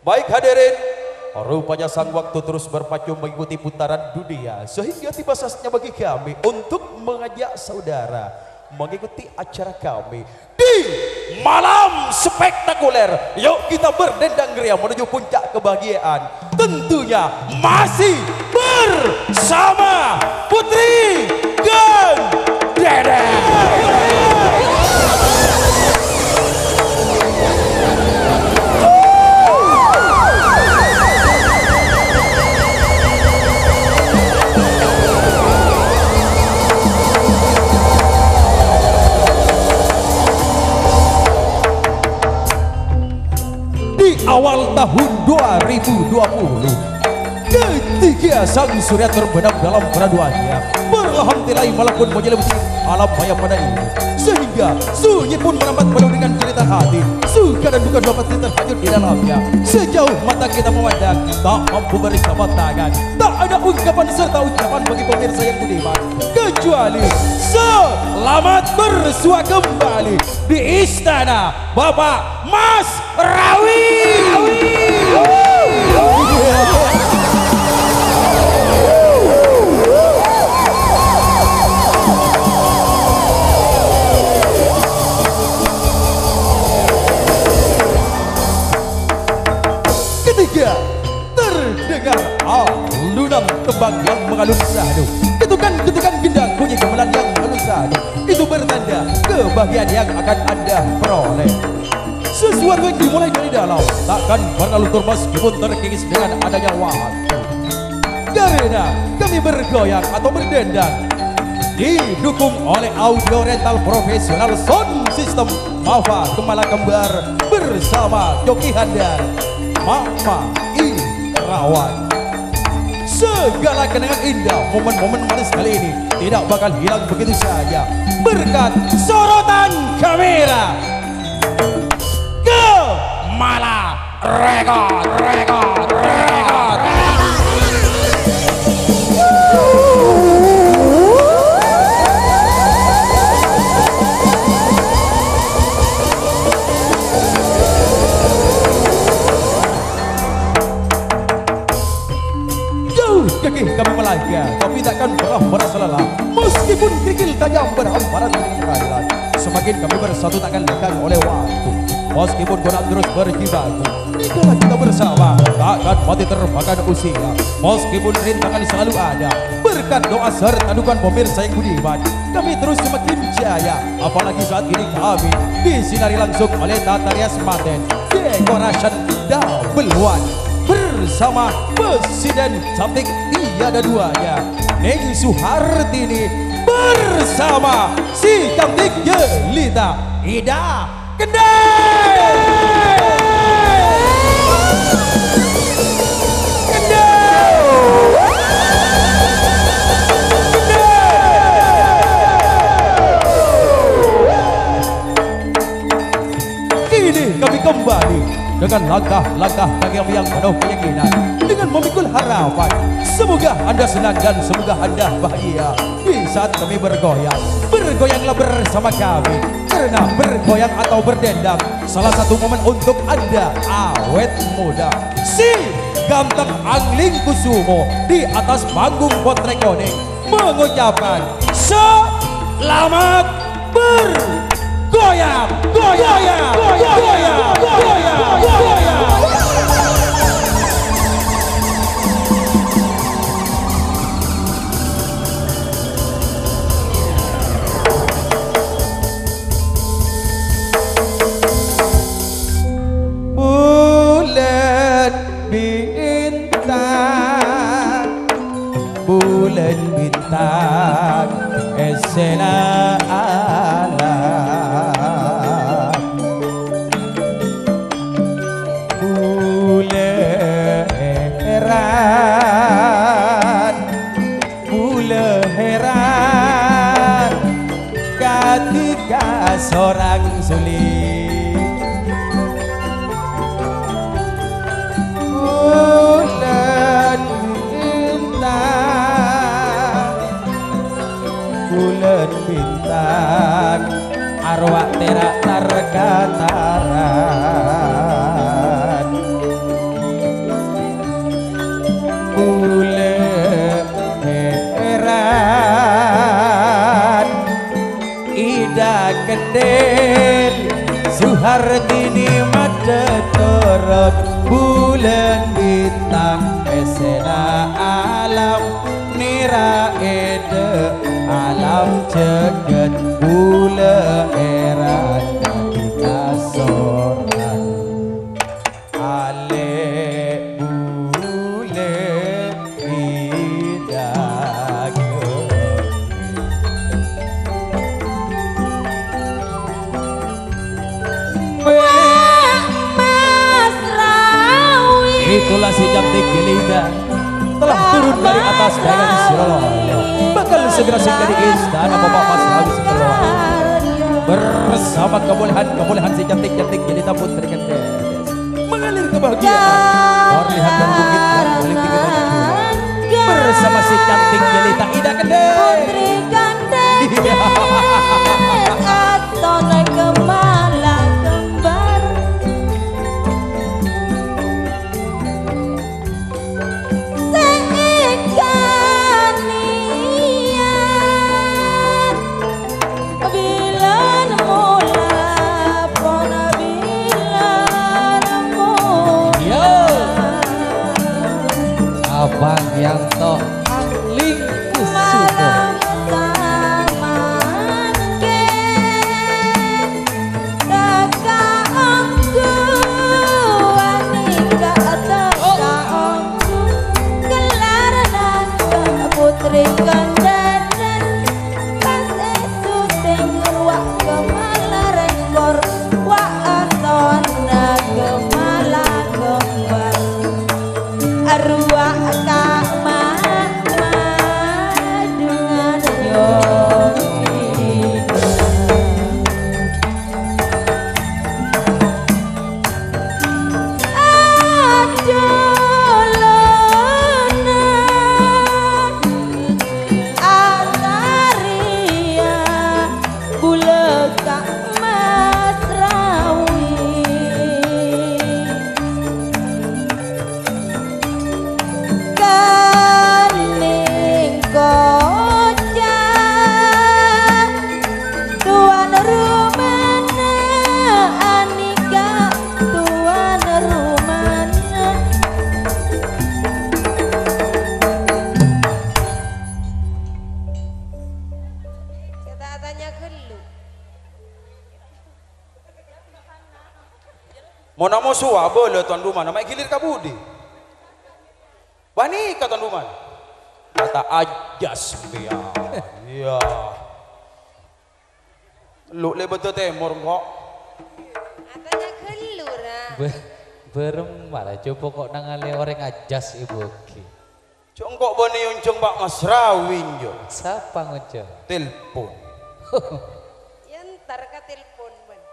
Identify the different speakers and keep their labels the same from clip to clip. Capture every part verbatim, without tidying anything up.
Speaker 1: Baik hadirin, rupanya sang waktu terus berpacu mengikuti putaran dunia sehingga tiba saatnya bagi kami untuk mengajak saudara mengikuti acara kami di malam spektakuler. Yuk kita berdendang ria menuju puncak kebahagiaan. Tentunya masih bersama Putri dan Dede. Awal tahun dua ribu dua puluh, ketika sang surya terbenam dalam peraduannya, perlahan tilai malam pun menyelimuti alam maya pada ini, sehingga sunyi pun merambat penuh dengan cerita hati, suka dan duka dapat terhanyut di dalamnya. Sejauh mata kita memandang, tak mampu bersama tangan, tak ada ungkapan serta ucapan bagi pemirsa yang budiman, kecuali selamat bersua kembali di istana Bapak Mas Rawi. Ketiga, terdengar alunan tembang yang mengalun sadu, ketukan-ketukan gendang bunyi gamelan yang mengalun sadu. Itu bertanda kebahagiaan yang akan Anda peroleh. Sesuatu yang dimulai dari dalam takkan pernah luntur meskipun terkikis dengan adanya waktu. Karena kami bergoyang atau berdendang didukung oleh audio rental profesional sound system Mafa Kemala Kembar bersama Joki Handar, Mama Irawan. Segala kenangan indah, momen-momen manis kali ini tidak bakal hilang begitu saja berkat sorotan kamera Kemala Record, Record, Record. Jauh kaki kami melangkah, tapi takkan pernah merasa lelah. Meskipun kerikil tajam berhamparan dengan keadilan, semakin kami bersatu takkan lekang oleh waktu. Meskipun godaan terus berjibaku, dikala kita bersama takkan mati termakan usia. Meskipun rintangan selalu ada, berkat doa serta dukungan pemirsa yang budiman, kami terus semakin jaya. Apalagi saat ini kami disinari langsung oleh Tata Rias Maten Decoration Double One bersama Presiden cantik tiada duanya Neng Suhartini bersama si cantik jelita Ida Kendai. Kini kami kembali dengan langkah-langkah kaki yang penuh keyakinan, dengan memikul harapan. Semoga Anda senang dan semoga Anda bahagia di saat kami bergoyang. Bergoyanglah bersama kami, karena bergoyang atau berdendang salah satu momen untuk Anda awet muda. Si ganteng Angling Kusumo di atas panggung Potrekoning mengucapkan selamat bergoyang, goyang, goyang, goyang, goyang, goyang. Bulan bintang esena alam, bulan heran, bulan heran ketika seorang sulit bulan bintang turut bulan bintang esena alam nira ede alam ceget bula era kita soran ale bule idago
Speaker 2: Mas Rawi
Speaker 1: itulah si cantik Gelida telah turun dari atas kayangan Siroloyo bakal segera singgah di istana Bapak Mas Rawi Siroloyo bersama kebolehan-kebolehan si cantik-cantik Gelida Putri Kendes mengalir kebahagiaan terlihat dari bukit yang paling tinggi Banyak bersama si cantik Gelida Ida Kendes
Speaker 2: Putri Kendes Atone kemala kembar Seikanian Bilan mula pona bilan mula
Speaker 3: Abang yang toh angling kusumo
Speaker 2: Putri Kendes pas esu sing ruwak kemala rekor wa asona kemala kembar arwah kak mama dengan yomina adolona Ataria bule kak Mas Rawi Kaning kocak tuan rumana Anika tuan rumana kita tanya gelu
Speaker 1: mau namo suwa boleh tuan rumah namanya gilir kabudi bani ka tuan rumah kata aja sembian iya lu le betul temur kok
Speaker 2: katanya gelu ra
Speaker 3: Berem malah coba kok nangale orang ajas ibu oke
Speaker 1: congkok bani uncung Pak Mas Rawi jo
Speaker 3: siapa ngojo
Speaker 1: telepon
Speaker 2: ya ntar ka telepon ban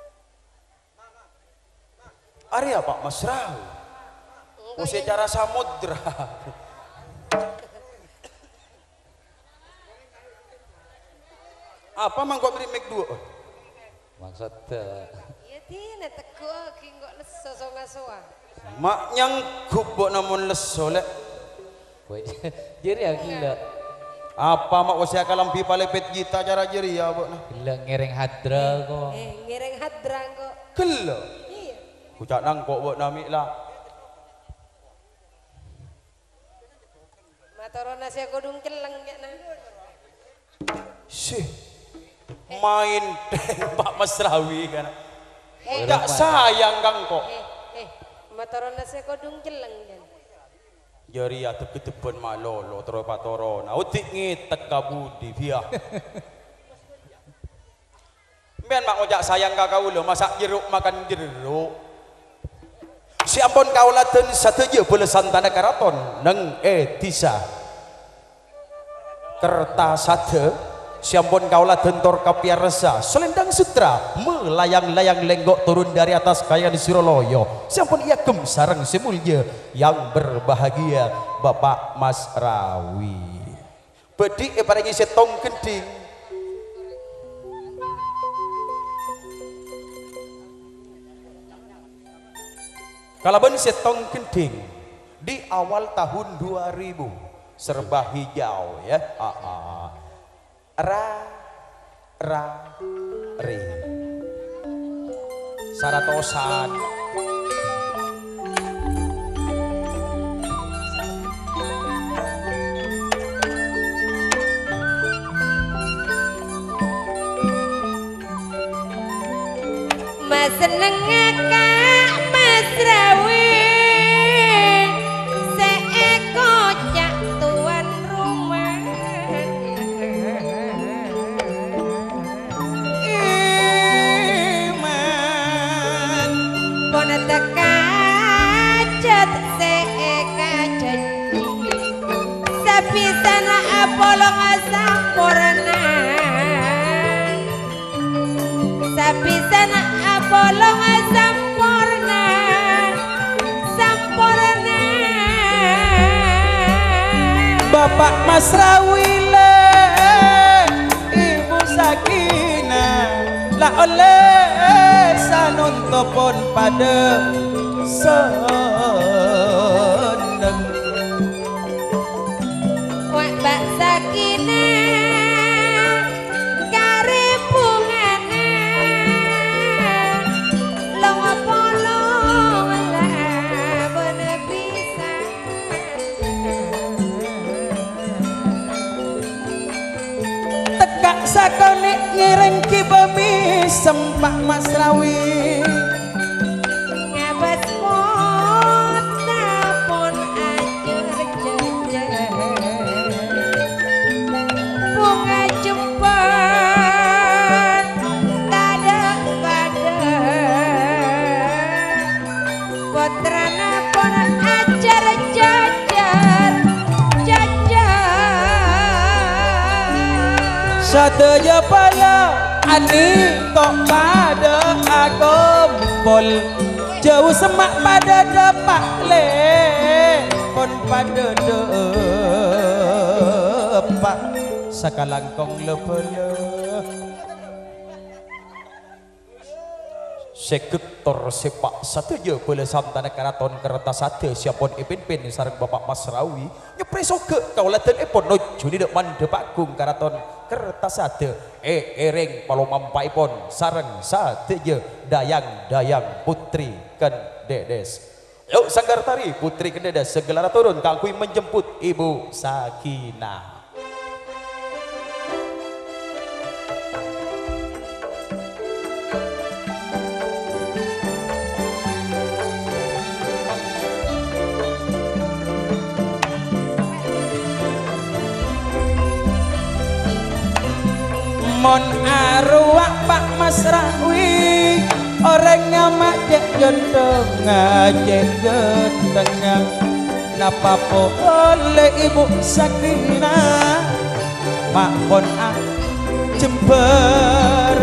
Speaker 1: Arya Pak Mas Rawi oh secara samudra apa mangkok beri mic dua
Speaker 3: maksudnya
Speaker 2: ya tina teko ki kok leso so ngasoa
Speaker 1: mak nyanggup bok namun leso lek
Speaker 3: boy jadi ya gila
Speaker 1: apa mak usia kalampi palepet kita cara jeri ya bok nah
Speaker 3: gila ngereng hadra kok
Speaker 2: eh ngereng hadrang kok
Speaker 1: gelo
Speaker 2: iya
Speaker 1: ucap nangkok bok nami lah
Speaker 2: matorona sia kodung keleng ya nah
Speaker 1: sih main Pak Mas Rawi kan
Speaker 2: eh
Speaker 1: tak sayang kang kok
Speaker 2: eh eh matorona sia kodung keleng kan
Speaker 1: jari atau ketepun malolo terus patorona utik ngitek kabudi via men mak ojak sayang kakak ulo masak jeruk makan jeruk si ampun kaulaten sateja boleh santana karaton neng etisa kerta sate si ampun kaulaten tor kapiar resa selendang sutra melayang-layang lenggok turun dari atas kayan di Siroloyo si ampun ia gem sareng semulya yang berbahagia Bapak Mas Rawi bedik e paringi setong gending kalaban setong gending di awal tahun dua ribu serba hijau ya ah, ah. ra ra ri saratosan
Speaker 2: seneng ngakak mesrawi seeko cak tuan rumah
Speaker 1: iman
Speaker 2: pon teka cat seeka janji sapisan apolong sampurna sapisan apolong sampurna sampurna
Speaker 1: Bapak Mas Rawile Ibu Sakinah la oleh sanuntupun pada seneng
Speaker 2: wak Mbak Sakinah kare bungana long polong lah bener bisa
Speaker 1: tekak sakone ngiring kibemi sempak Mas Rawi
Speaker 2: ngabas mota pun ajar jajar bunga jempat tada pada putrana pun ajar jajar jajar
Speaker 1: sadaya pala ani kok pada akumpul jauh semak pada depak le pun pada depak sakalangkong lepele sektor sepak satu je boleh santana karaton kereta satu siapun ipin-pin sareng Bapak Mas Rawi nyepreso ke kaulatan ipun nuju ni dek mandhe pakgung karaton kereta satu eh ereng palomampaipun sareng satu je dayang-dayang putri Kendedes yuk sanggar tari putri Kendedes segelara turun kangkui menjemput Ibu Sakinah. Mon arwah Pak Mas Rawi orang ngamak cek gendeng ngajek gendeng napa oleh Ibu Sakinah mak pon ah jember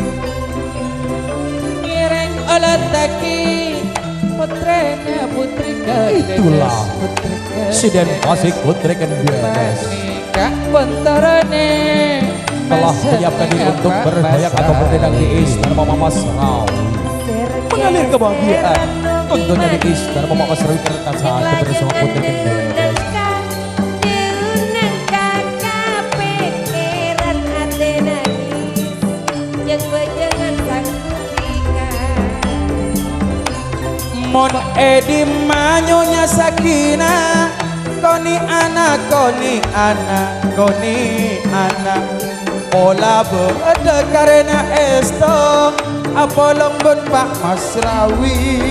Speaker 3: Ngiring oleh taki putranya putri Kendedes
Speaker 1: itulah
Speaker 3: putri Kendedes
Speaker 1: siden pasik putri Kendedes
Speaker 3: nikah bentarane
Speaker 1: telah menyiapkan diri untuk berdayak atau berdendang di istana Mama Mas Rawi mengalir kebahagiaan tentunya di istana Mama Mas Rawi kereta satu bersama putri Kendedes mon edi manyonya Sakinah koni anak koni anak koni anak pola berde karena esto apolong bon Pak Mas Rawi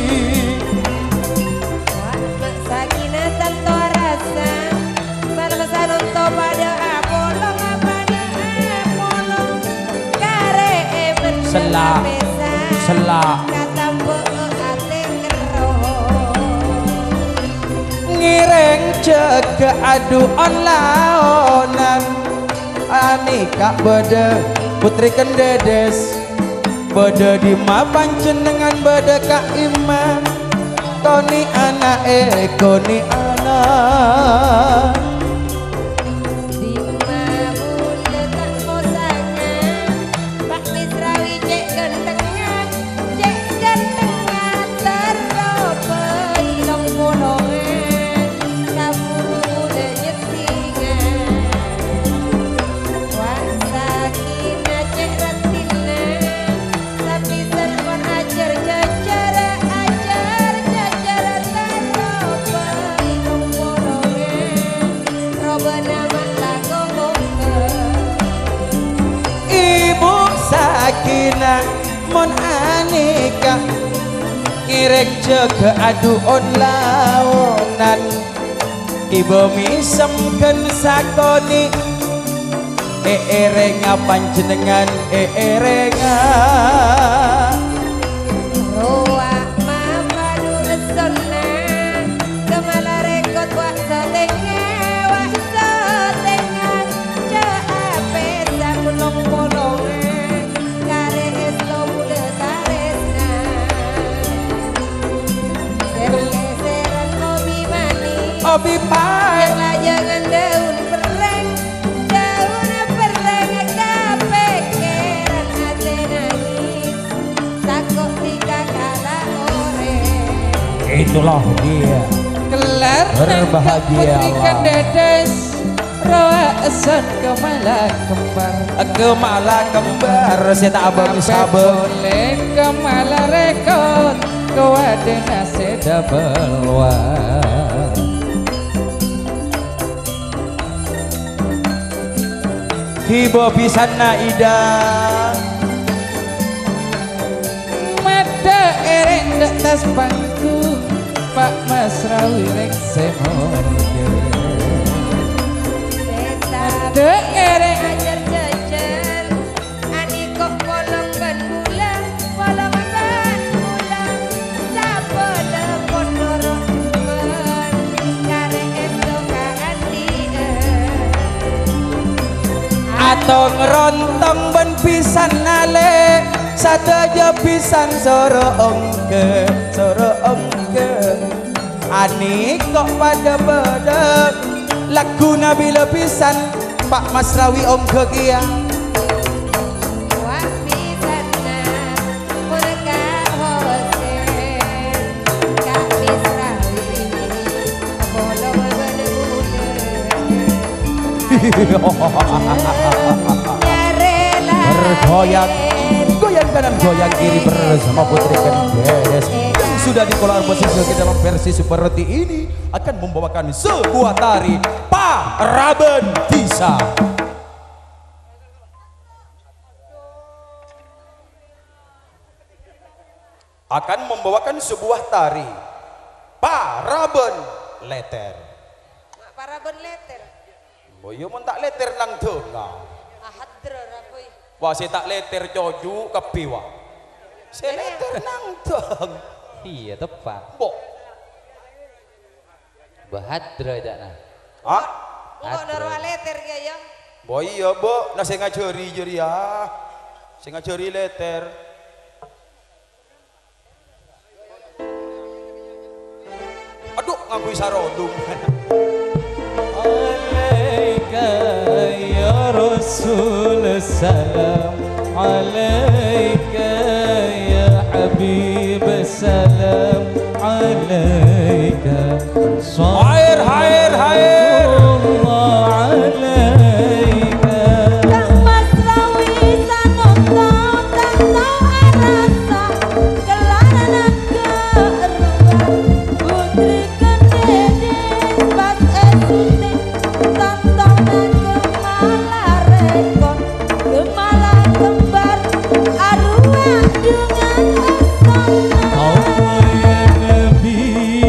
Speaker 2: Sakinah tanto rasa Barmasan untuk pada apolong pada apolong kare
Speaker 1: Selak, selak.
Speaker 2: kata ate keroh
Speaker 1: ngiring jaga aduan laonan anika bede putri Kendedes bede di mapan jenengan bede Kak Iman koni anak eh koni anak
Speaker 2: di mabunda tak mosanya Pak Misrawi cek gendengan cek gendengan teropai long bolongan kaburu udah nyetingan wah Sakinah cek retina tapi serpon ajar jajar ajar jajar teropai long bolongan
Speaker 1: ngerek jaga adu onlaonan ibu misemken sakoni eerenga panjenengan eerenga
Speaker 2: roa mapadu resona kemala rekod wak setenge wak setengan ceape sakulong polongan kare esto muda taresna serle-seran obi manis
Speaker 1: obi pan
Speaker 2: yang layangan daun pereng daun pereng kepekeran ate nangis takut tiga kala ore
Speaker 1: itulah dia
Speaker 3: Kelar
Speaker 1: berbahagia
Speaker 3: putihkan dedes roa esan kemala kembar
Speaker 1: kemala kembar seta abang sabeng
Speaker 3: boleh kemala rekod kewadena seda belwa
Speaker 1: hibo pisana ida
Speaker 3: mata eren dak tas pangku Pak Masrawi rek semonde
Speaker 2: Ada ereng ajar jajan ani kok polong ban bulan polong ban bulan sapa lepon loro men kare esto kaandien
Speaker 1: atau ngerontong ben pisan nale sadaya pisan soro ongke soro ongke ani kok pada bedek lagu nabila pisan Pak Masrawi ongke kia
Speaker 2: wak pisana mereka hosen kak Misrawi polong ban bulan
Speaker 1: bergoyang goyang kanan goyang kiri bersama Putri Kendedes yang sudah dikelola posisi ke dalam versi seperti ini akan membawakan sebuah tari Paraben Disa akan membawakan sebuah tari Paraben Leter
Speaker 2: para ben letter
Speaker 1: boyo mun tak leter nang donga
Speaker 2: ahadra rapoi
Speaker 1: wah saya tak leter coju kepiwa saya leter nang dong
Speaker 3: iya tepat
Speaker 1: bo
Speaker 3: bahadra dakna
Speaker 1: ah
Speaker 2: kok naro letter ge ya
Speaker 1: bo iya bo nah saya ngajari jari ya saya ngajari leter aduh ngakui sarodung
Speaker 3: alaika ya Rasul salam alaika ya Habib salam alaika
Speaker 1: hair hair hair
Speaker 3: Allah alaika
Speaker 2: Kang Masrawi sanonton tanto arasa kelaranan keruan putri Kendedes pas esute tontonan kemala rekon kemala kembar arwah dengan esona
Speaker 3: Allah ya Nabi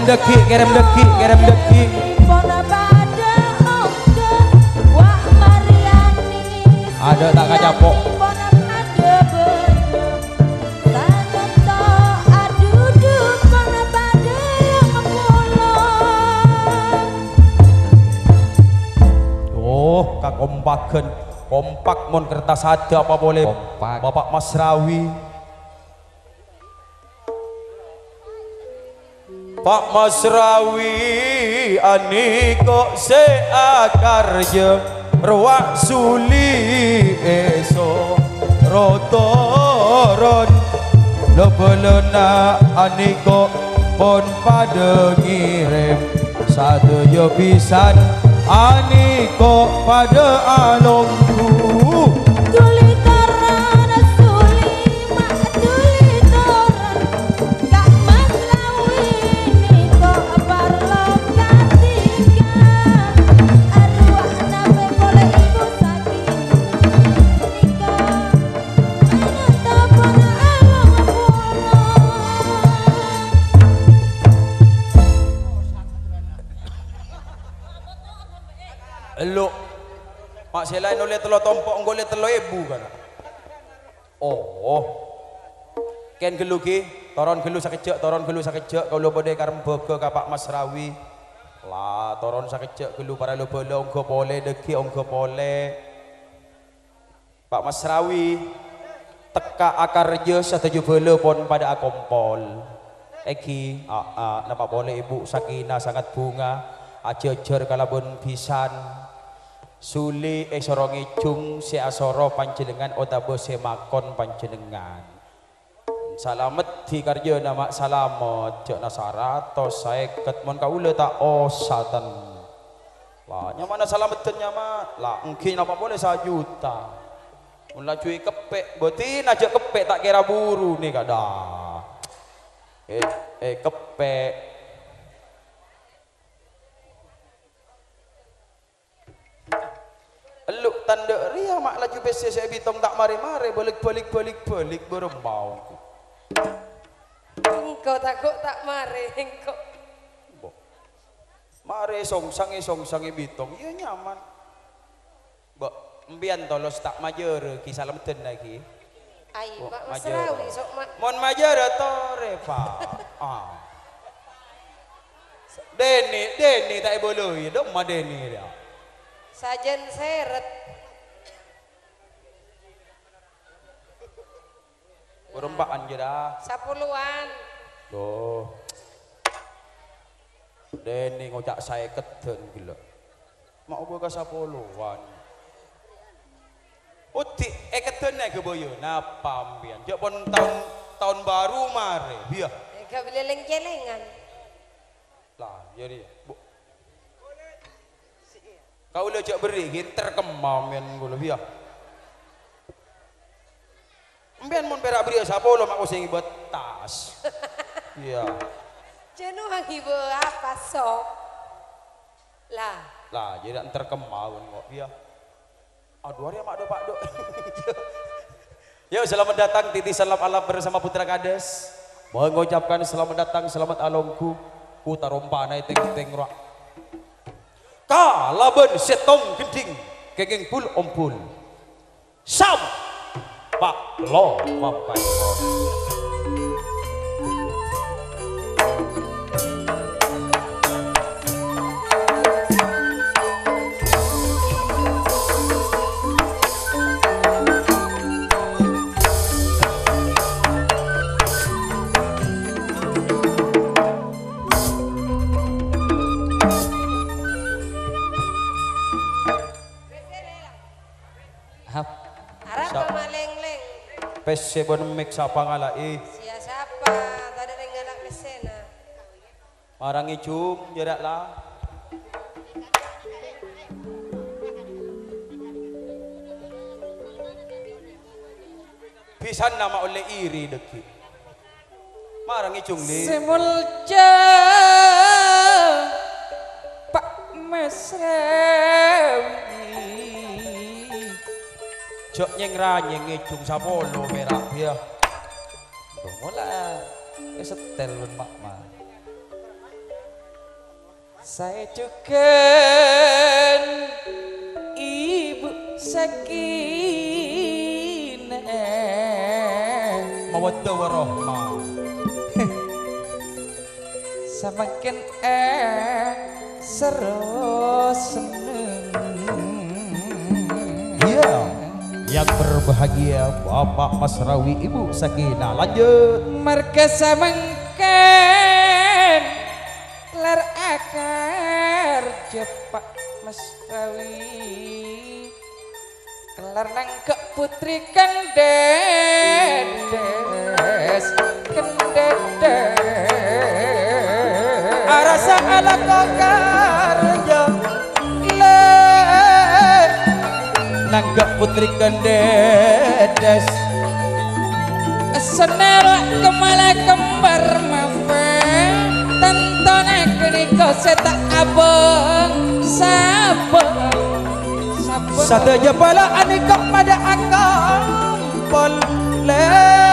Speaker 1: deki, kirim deki, kirim deki. Ada tak kacapok. Oh, kakompaken, kompak mon kertas ada apa boleh.
Speaker 3: Kompak.
Speaker 1: Bapak Mas Rawi. Pak Mas Rawi aniko seakarja ruak suli eso rotoron lebelena aniko pon pada ngirim satu jo pisan aniko pada alongku. Elo, mak selain oleh telur tompok, ngoleh telur ibu kan? Oh, oh. Ken gelu ki, toron gelu sakejek, toron gelu sakejek. Kau lupa deh karena bega kapak Mas Rawi. Lah, toron sakejek gelu para lupa le, ongko boleh deki, ongko boleh. Pak Mas Rawi, teka akar je setuju bela pon pada akompol. Eki, ah, ah, napa boleh ibu Sakinah sangat bunga, ajejer kalabun pisan. Suli esorongi cung si asoro panjenengan otabo se makon panjenengan. Salamet di karya nama salamet cek nasaratos saya ketmon kaula tak osatan. Lah nyamana salamet nyaman lah mungkin apa boleh sajuta. Mula cuy kepek botin aja kepek tak kira buru nih kada. Eh eh kepek. Eluk tanda ria mak laju besi saya bitong tak mari-mari balik balik balik balik berembau.
Speaker 2: Engkau takut tak mari engkau.
Speaker 1: Mari songsang songsang bitong iya nyaman. Mbak mbian tolos tak majer ki salameten lagi.
Speaker 2: Ai Pak Mas Rawi sok mak.
Speaker 1: Mon majer tore Pak. Ah. Deni Deni tak boleh dong ma Deni dia.
Speaker 2: Sajen seret.
Speaker 1: Berempaan je dah.
Speaker 2: Sepuluhan.
Speaker 1: Loh. Deni ngocak saya keten gila. Mak gue ke sepuluhan. Uti eh keten naik ke boyo. Napa ambian? Jok pun tahun tahun baru mare. Biar.
Speaker 2: Enggak beli leng-celengan.
Speaker 1: Lah jadi. Bu. Kau lejak beri, ginter kemam yang gue lebih ya. Mbian mon perak beri sapolo mak using buat tas. Iya.
Speaker 2: Jenuh ibu apa sok? Lah.
Speaker 1: Lah jadi antar kemauan kok iya. Aduh hari mak do pak do. Yuk selamat datang titi salam alam bersama Putra Kades. Mengucapkan selamat datang selamat alongku. Ku tarompana teng teng rak. Kalaben setong gending kenging pul ompul sam pak lo mampai pese bon mik sapa ngalai
Speaker 2: sia siapa tadi dengan anak mesena
Speaker 1: orang icung jerak lah pisan nama oleh iri deki marang icung li
Speaker 4: semulja Pak Mesrewi
Speaker 1: jok nyeng ranyeng ngejung sapolo merah ya mulai setel mak mak
Speaker 4: Saya juga Ibu Sakinah
Speaker 1: Mawaddah warahmah.
Speaker 4: semakin eh seru seneng.
Speaker 1: Iya, yang berbahagia Bapak Masrawi, Ibu Sakinah. Lanjut.
Speaker 4: Marga samengken lar akar jepak Masrawi kelar nangkep putri kendedes kendedes
Speaker 1: Arasa ala kokarjo
Speaker 4: le
Speaker 1: nanggap putri kendedes
Speaker 4: senelak kemala kembar mawe tentone keniko setak abang sabang sabang
Speaker 1: satu aja pala aneka pada akam pole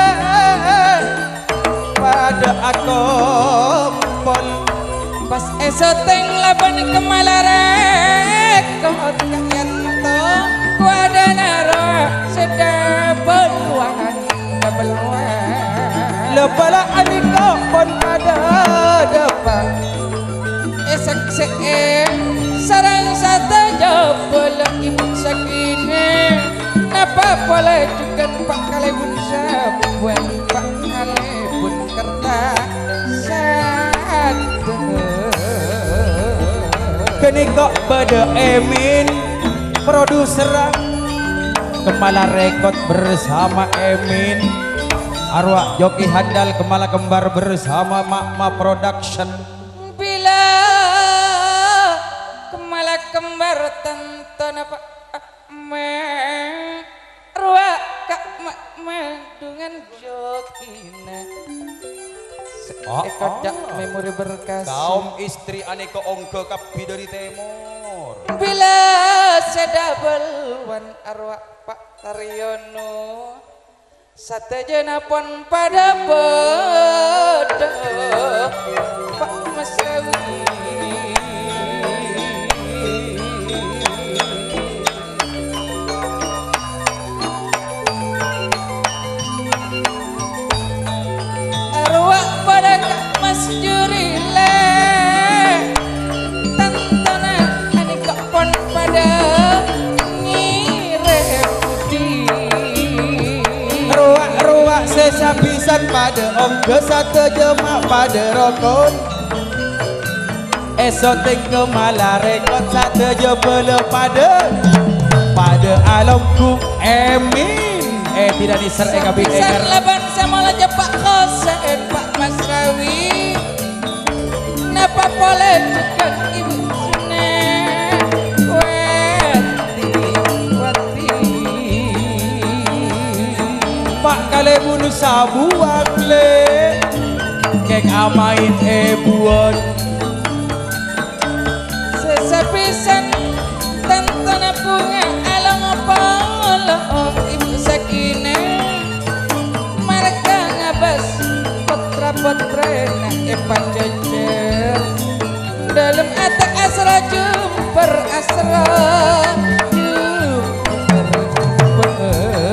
Speaker 1: pada akam pol
Speaker 4: pas esoteng laban kemala rekot kayan to kuada naro sedabel wangan dabel wangan
Speaker 1: lepala aneka pon pada depan
Speaker 4: esak see sarang satu jabel Ibu Sakinah napa boleh juga pak kalebun sabuan pak kalebun kerta satu
Speaker 1: kenika pada Emin produser Kemala Rekod bersama Emin arwah joki handal Kemala Kembar bersama Makma Production.
Speaker 4: bila Kemala Kembar tonton apa meh ruak kak mak dengan jokina
Speaker 1: Oh,
Speaker 4: sekojak
Speaker 1: oh.
Speaker 4: memori berkas
Speaker 1: Kaum istri aneka ongko kapi dari timur.
Speaker 4: bila sedabel wan arwah Pak Taryono satejana pon pada bodoh Pak Masrawi arwah pada Kak Mas Jurile tantana aneka pon pada ngire putih
Speaker 1: Ruak-ruak sesabisan pada ongko satu jemak pada rokon. Esoting Kemala Rekod satu jebele pada pada alamku Emin. Eh tidak diser eh kabin
Speaker 4: Pisan
Speaker 1: enger.
Speaker 4: laban sama aja Pak Kosen Pak Masrawi napa boleh juga Ibu Suneh wati wati
Speaker 1: Pak kalebun sabuang le kek amain ebuan
Speaker 4: sesapisan tantana bunga alang apalong Ibu Sakinah marga ngabas potra-potrena epan jejer dalam ata asra jumper asra jumper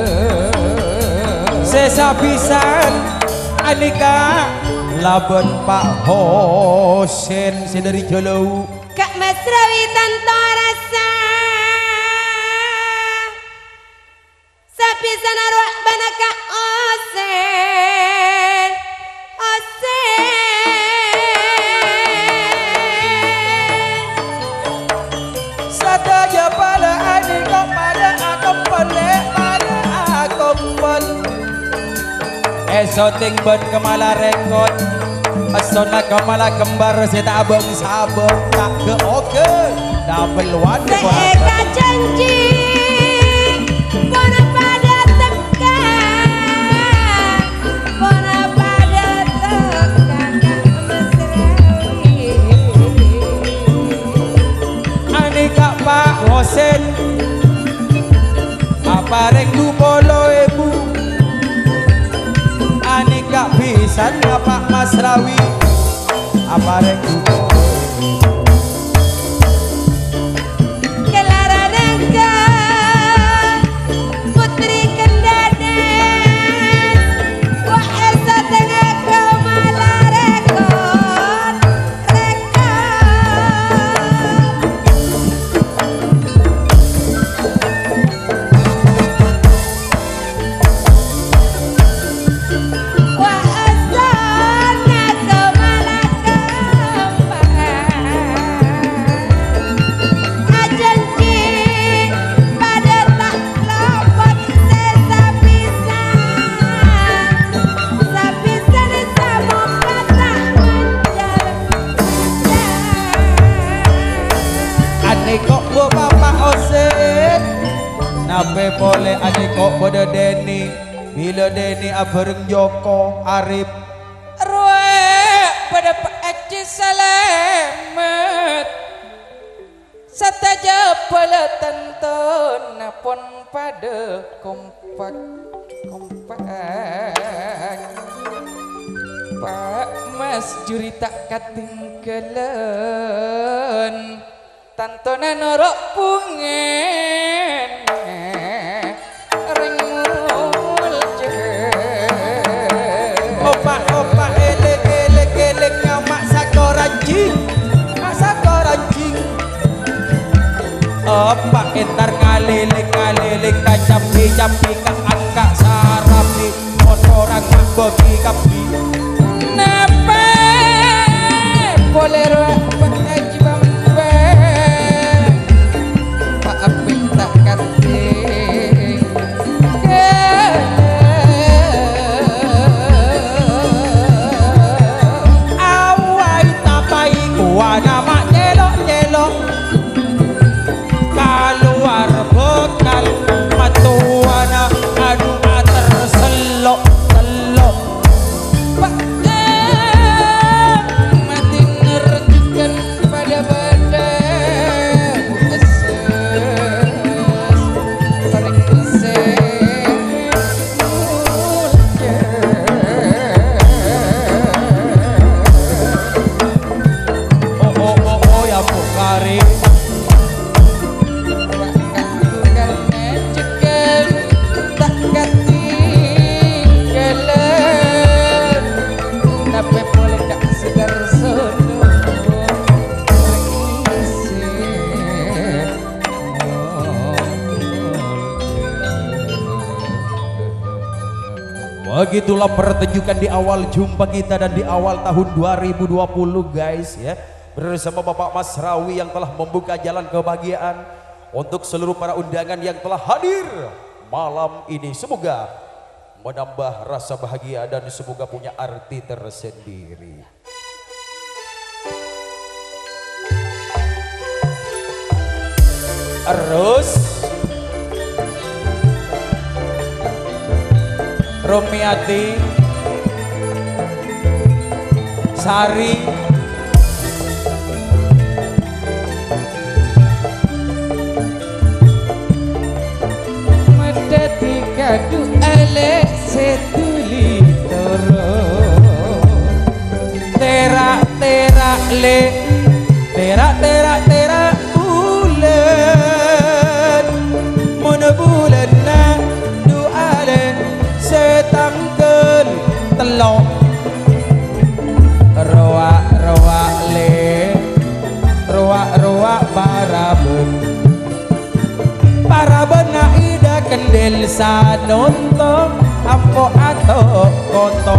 Speaker 1: sesabisan anika laban Pak Hosen si dari Jolo.
Speaker 2: Kak Masrawi tanpa rasa sapisan arwah bana Kak Osen Osen
Speaker 1: Sadaja pada anika pada akom pole pada akom pol. Esoting ban Kemala Rekod Asona Kemala Kembar seta abang sabang tak ke oke double one
Speaker 2: seeka janji kona pada tekan kona pada tekan Kak Masrawi
Speaker 1: anika Pak Hosen apa reng du polo ibu anika pisan Pak Masrawi apa reng du polo ibu bu bapak oset nape boleh ane kok pada Deni bila Deni abareng Joko Arif
Speaker 4: Ruwe pada Pak Haji Selamat sataja pala tonton napon pada kompak kompak Pak Mas juri tak katinggalan tantonan norok pungen ring mulje
Speaker 1: opak-opak elek-elek-elek nyamak sakoranjing mak sakoranjing opak entar ngaliling-ngaliling kacampi-campi kak-angkak sarapi motorang mak bogi kapi
Speaker 4: napa boleh ruak Pak Haji Bambang maaf minta kating
Speaker 1: awai tapai kuana mak jelok-jelok keluar bekal matuana aduh terselok selok
Speaker 4: Pak mati nerjukan pada badan ases tarik kesek
Speaker 1: oh oh oh oh ya Bukari begitulah pertunjukan di awal jumpa kita dan di awal tahun dua ribu dua puluh guys ya bersama Bapak Mas Rawi yang telah membuka jalan kebahagiaan untuk seluruh para undangan yang telah hadir malam ini semoga menambah rasa bahagia dan semoga punya arti tersendiri. Terus Romiati Sari
Speaker 4: medati kadu ale setuli toro
Speaker 1: terak terak le terak terak terak bulan mana bulan na doa le setangkel telok roak roak le roak roak paraben paraben na ida kendel sanonto ampo ato koto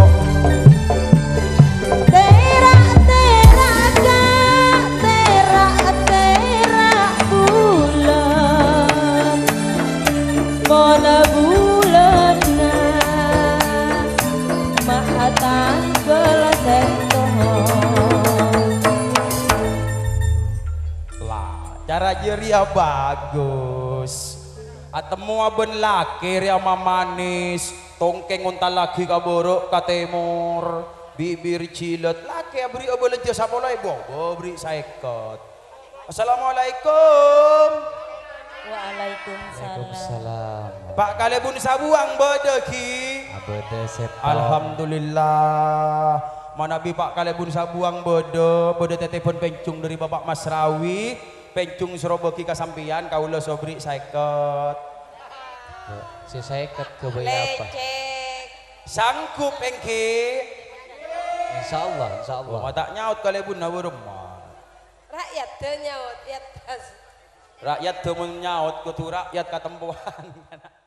Speaker 2: Terak terak gak terak terak bulan mana bulan maha tanggal sentoh
Speaker 1: lah cara jeria bagus atemu aben laki ria manis tongkeng unta lagi kaborok ka timur bibir cilet laki abri aben lejo sapolai bobo beri saikot assalamualaikum
Speaker 2: Waalaikumsalam
Speaker 3: Waalaikumsalam.
Speaker 1: Pak Kalebun sabuang bodeki
Speaker 3: Abede sepa.
Speaker 1: alhamdulillah manabi Pak Kalebun sabuang bodo bodo telepon pencung dari Bapak Mas Rawi pencung Surabaya kasampian kaula sobri saikot
Speaker 3: Si saya ket ke bayi apa?
Speaker 2: lecek
Speaker 1: sanggup engke
Speaker 3: Insya Allah, Insya Allah.
Speaker 1: mata nyaut Kalebun na rumah
Speaker 2: rakyat denyaut ya tas
Speaker 1: rakyat tuh menyaut kutu rakyat katempuan